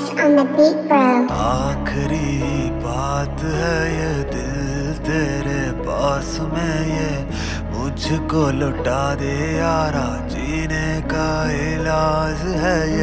on the beat, bro. आखिरी बात है ये दिल तेरे पास में, ये मुझको लौटा दे यारा, जीने का इलाज है ये।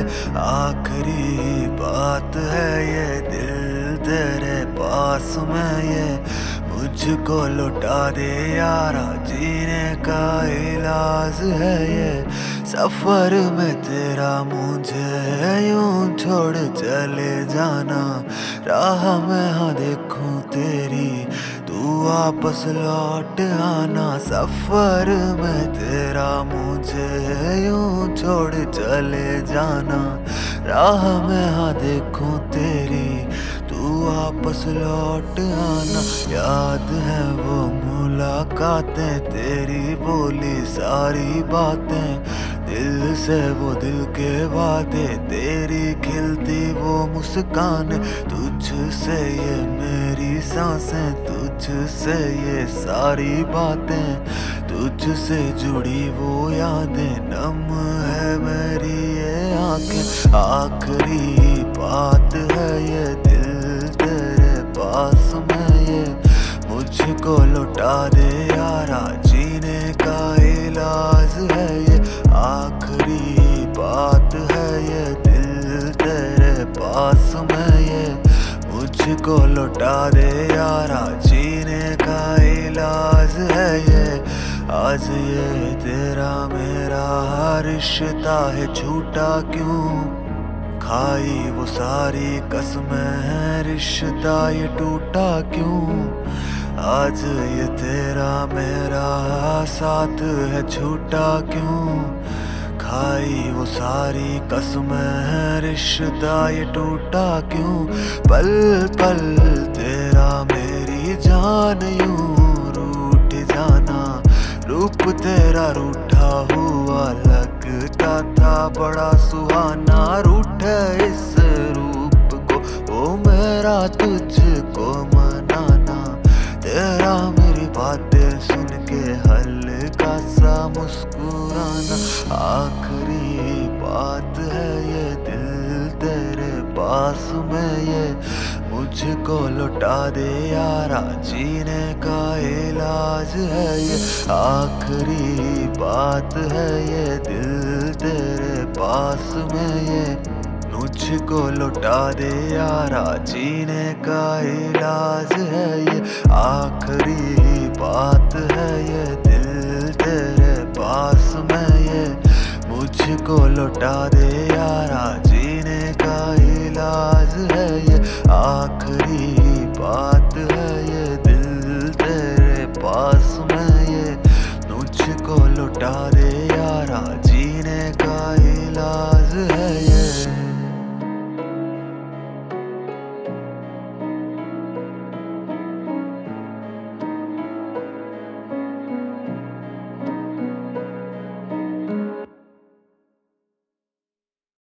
आखिरी बात है ये दिल तेरे पास में, ये मुझको लौटा दे यारा, जीने का इलाज है ये। सफर में तेरा मुझे यूं छोड़ चले जाना, राह में हाँ देखूं तेरी, तू वापस लौट आना। सफर में तेरा मुझे यूं छोड़ चले जाना, राह में हाँ देखूं तेरी, तू वापस लौट आना। याद है वो मुलाकातें, तेरी बोली सारी बातें, दिल से वो दिल के वादे, तेरी खिलती वो मुस्कान, तुझसे ये मेरी सांसें, तुझसे ये सारी बातें, तुझसे जुड़ी वो यादें, नम है मेरी ये आंखें। आखिरी बात है ये दिल तेरे पास में, ये मुझको लौटा दे यारा, जीने का इलाज है ये। आखिरी बात है ये दिल तेरे पास में, ये मुझको लौटा दे यारा, जीने का इलाज है ये। आज ये तेरा मेरा रिश्ता है छूटा क्यों, खाई वो सारी कसमें, रिश्ता ये टूटा क्यों। आज ये तेरा मेरा साथ है छूटा क्यों, खाई वो सारी कसमें, रिश्ता ये टूटा क्यों। पल पल तेरा मेरी जान यूं रूठ जाना, रूप तेरा रूठा हुआ लगता था बड़ा सुहाना। रूठे इस रूप को वो मेरा तुझको मनाना, तेरा मेरी बातें सुन के हल्का सा मुस्कुराना। आखिरी बात है ये दिल तेरे पास में, ये मुझको लौटा दे यारा, जीने का इलाज है ये। आखिरी बात है ये दिल तेरे पास में, ये मुझको लौटा दे यारा, जीने का इलाज है ये। आखिरी बात है ये दिल तेरे पास में, ये मुझको लौटा दे यारा, जीने का इलाज है ये। आखिरी बात